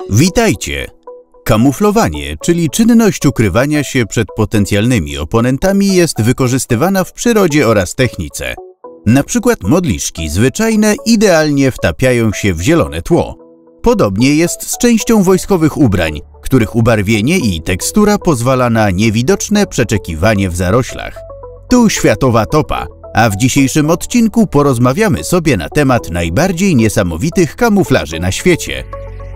Witajcie! Kamuflowanie, czyli czynność ukrywania się przed potencjalnymi oponentami, jest wykorzystywana w przyrodzie oraz technice. Na przykład modliszki zwyczajne idealnie wtapiają się w zielone tło. Podobnie jest z częścią wojskowych ubrań, których ubarwienie i tekstura pozwala na niewidoczne przeczekiwanie w zaroślach. Tu światowa topa, a w dzisiejszym odcinku porozmawiamy sobie na temat najbardziej niesamowitych kamuflaży na świecie.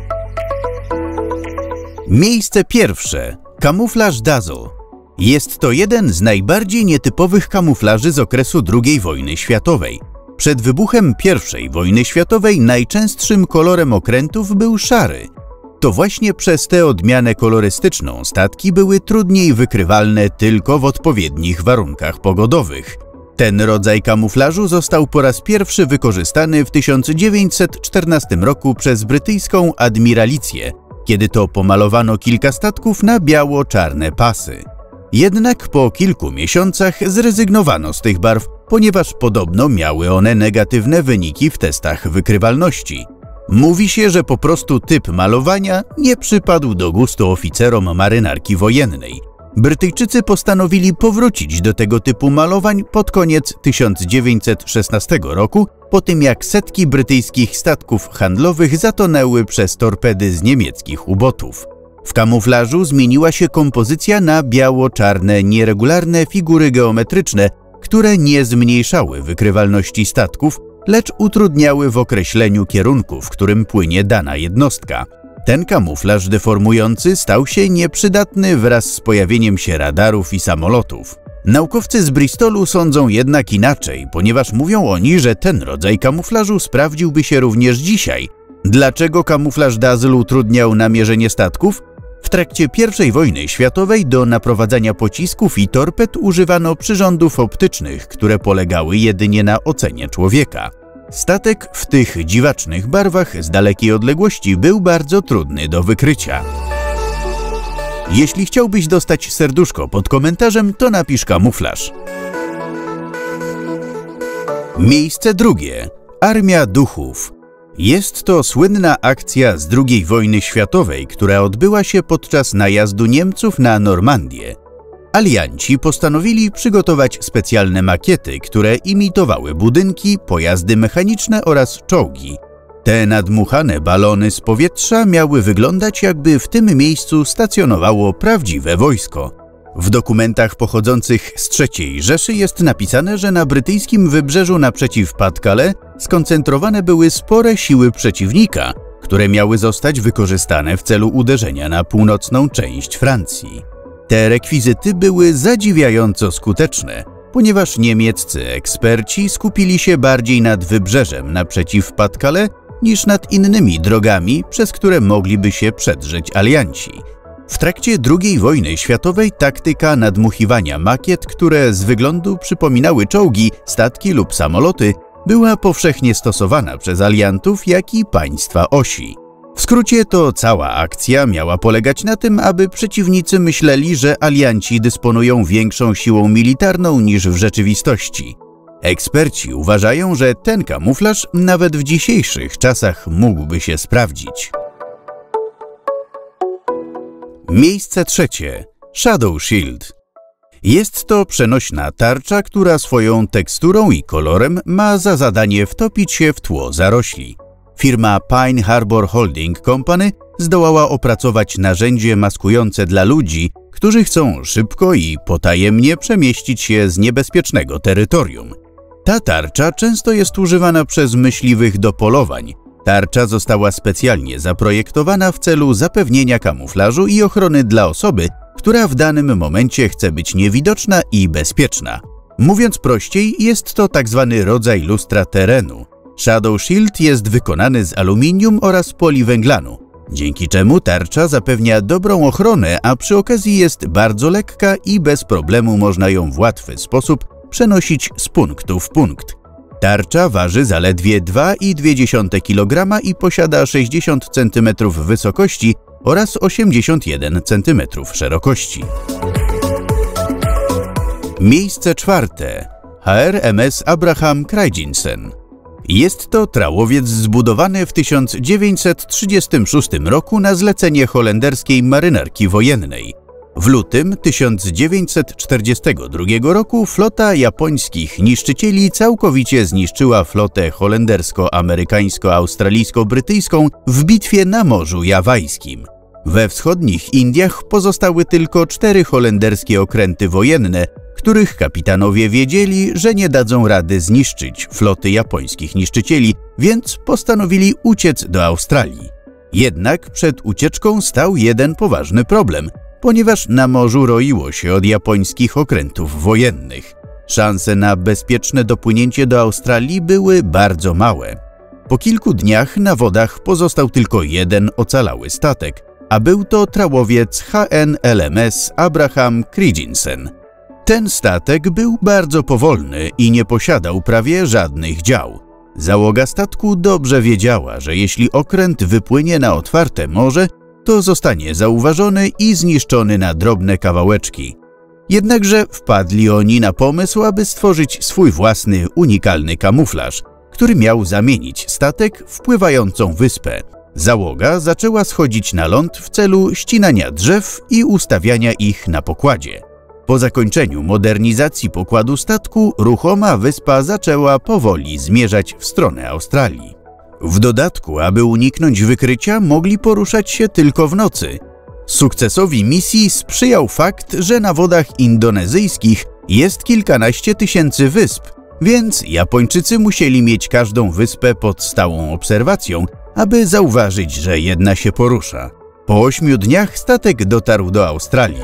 Miejsce pierwsze. Kamuflaż Dazzle. Jest to jeden z najbardziej nietypowych kamuflaży z okresu II wojny światowej. Przed wybuchem I wojny światowej najczęstszym kolorem okrętów był szary. To właśnie przez tę odmianę kolorystyczną statki były trudniej wykrywalne tylko w odpowiednich warunkach pogodowych. Ten rodzaj kamuflażu został po raz pierwszy wykorzystany w 1914 roku przez brytyjską admiralicję, kiedy to pomalowano kilka statków na biało-czarne pasy. Jednak po kilku miesiącach zrezygnowano z tych barw, ponieważ podobno miały one negatywne wyniki w testach wykrywalności. Mówi się, że po prostu typ malowania nie przypadł do gustu oficerom marynarki wojennej. Brytyjczycy postanowili powrócić do tego typu malowań pod koniec 1916 roku, po tym jak setki brytyjskich statków handlowych zatonęły przez torpedy z niemieckich ubotów. W kamuflażu zmieniła się kompozycja na biało-czarne, nieregularne figury geometryczne, które nie zmniejszały wykrywalności statków, lecz utrudniały w określeniu kierunku, w którym płynie dana jednostka. Ten kamuflaż deformujący stał się nieprzydatny wraz z pojawieniem się radarów i samolotów. Naukowcy z Bristolu sądzą jednak inaczej, ponieważ mówią oni, że ten rodzaj kamuflażu sprawdziłby się również dzisiaj. Dlaczego kamuflaż Dazzle utrudniał namierzenie statków? W trakcie I wojny światowej do naprowadzania pocisków i torped używano przyrządów optycznych, które polegały jedynie na ocenie człowieka. Statek w tych dziwacznych barwach z dalekiej odległości był bardzo trudny do wykrycia. Jeśli chciałbyś dostać serduszko pod komentarzem, to napisz kamuflaż. Miejsce drugie. Armia Duchów. Jest to słynna akcja z II wojny światowej, która odbyła się podczas najazdu Niemców na Normandię. Alianci postanowili przygotować specjalne makiety, które imitowały budynki, pojazdy mechaniczne oraz czołgi. Te nadmuchane balony z powietrza miały wyglądać, jakby w tym miejscu stacjonowało prawdziwe wojsko. W dokumentach pochodzących z III Rzeszy jest napisane, że na brytyjskim wybrzeżu naprzeciw Pas-de-Calais skoncentrowane były spore siły przeciwnika, które miały zostać wykorzystane w celu uderzenia na północną część Francji. Te rekwizyty były zadziwiająco skuteczne, ponieważ niemieccy eksperci skupili się bardziej nad wybrzeżem naprzeciw Pas-de-Calais niż nad innymi drogami, przez które mogliby się przedrzeć alianci. W trakcie II wojny światowej taktyka nadmuchiwania makiet, które z wyglądu przypominały czołgi, statki lub samoloty, była powszechnie stosowana przez aliantów, jak i państwa osi. W skrócie to cała akcja miała polegać na tym, aby przeciwnicy myśleli, że alianci dysponują większą siłą militarną niż w rzeczywistości. Eksperci uważają, że ten kamuflaż nawet w dzisiejszych czasach mógłby się sprawdzić. Miejsce trzecie. Shadow Shield. Jest to przenośna tarcza, która swoją teksturą i kolorem ma za zadanie wtopić się w tło zarośli. Firma Pine Harbor Holding Company zdołała opracować narzędzie maskujące dla ludzi, którzy chcą szybko i potajemnie przemieścić się z niebezpiecznego terytorium. Ta tarcza często jest używana przez myśliwych do polowań. Tarcza została specjalnie zaprojektowana w celu zapewnienia kamuflażu i ochrony dla osoby, która w danym momencie chce być niewidoczna i bezpieczna. Mówiąc prościej, jest to tzw. rodzaj lustra terenu. Shadow Shield jest wykonany z aluminium oraz poliwęglanu, dzięki czemu tarcza zapewnia dobrą ochronę, a przy okazji jest bardzo lekka i bez problemu można ją w łatwy sposób przenosić z punktu w punkt. Tarcza waży zaledwie 2,2 kg i posiada 60 cm wysokości oraz 81 cm szerokości. Miejsce czwarte. HRMS Abraham Christensen. Jest to trałowiec zbudowany w 1936 roku na zlecenie holenderskiej marynarki wojennej. W lutym 1942 roku flota japońskich niszczycieli całkowicie zniszczyła flotę holendersko-amerykańsko-australijsko-brytyjską w bitwie na Morzu Jawajskim. We wschodnich Indiach pozostały tylko 4 holenderskie okręty wojenne, których kapitanowie wiedzieli, że nie dadzą rady zniszczyć floty japońskich niszczycieli, więc postanowili uciec do Australii. Jednak przed ucieczką stał jeden poważny problem, ponieważ na morzu roiło się od japońskich okrętów wojennych. Szanse na bezpieczne dopłynięcie do Australii były bardzo małe. Po kilku dniach na wodach pozostał tylko jeden ocalały statek, a był to trałowiec HN-LMS Abraham Christensen. Ten statek był bardzo powolny i nie posiadał prawie żadnych dział. Załoga statku dobrze wiedziała, że jeśli okręt wypłynie na otwarte morze, to zostanie zauważony i zniszczony na drobne kawałeczki. Jednakże wpadli oni na pomysł, aby stworzyć swój własny, unikalny kamuflaż, który miał zamienić statek w pływającą wyspę. Załoga zaczęła schodzić na ląd w celu ścinania drzew i ustawiania ich na pokładzie. Po zakończeniu modernizacji pokładu statku, ruchoma wyspa zaczęła powoli zmierzać w stronę Australii. W dodatku, aby uniknąć wykrycia, mogli poruszać się tylko w nocy. Sukcesowi misji sprzyjał fakt, że na wodach indonezyjskich jest kilkanaście tysięcy wysp, więc Japończycy musieli mieć każdą wyspę pod stałą obserwacją, aby zauważyć, że jedna się porusza. Po 8 dniach statek dotarł do Australii.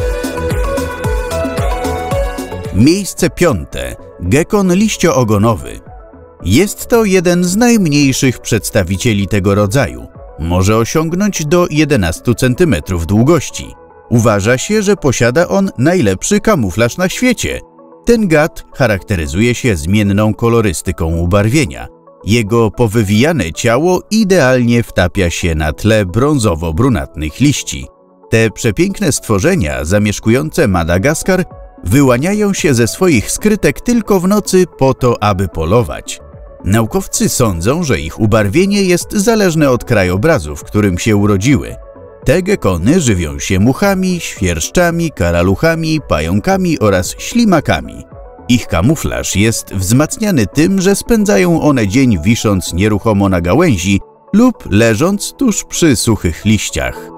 Miejsce 5. Gekon liścioogonowy. Jest to jeden z najmniejszych przedstawicieli tego rodzaju. Może osiągnąć do 11 cm długości. Uważa się, że posiada on najlepszy kamuflaż na świecie. Ten gad charakteryzuje się zmienną kolorystyką ubarwienia. Jego powywijane ciało idealnie wtapia się na tle brązowo-brunatnych liści. Te przepiękne stworzenia zamieszkujące Madagaskar wyłaniają się ze swoich skrytek tylko w nocy po to, aby polować. Naukowcy sądzą, że ich ubarwienie jest zależne od krajobrazu, w którym się urodziły. Te gekony żywią się muchami, świerszczami, karaluchami, pająkami oraz ślimakami. Ich kamuflaż jest wzmacniany tym, że spędzają one dzień wisząc nieruchomo na gałęzi lub leżąc tuż przy suchych liściach.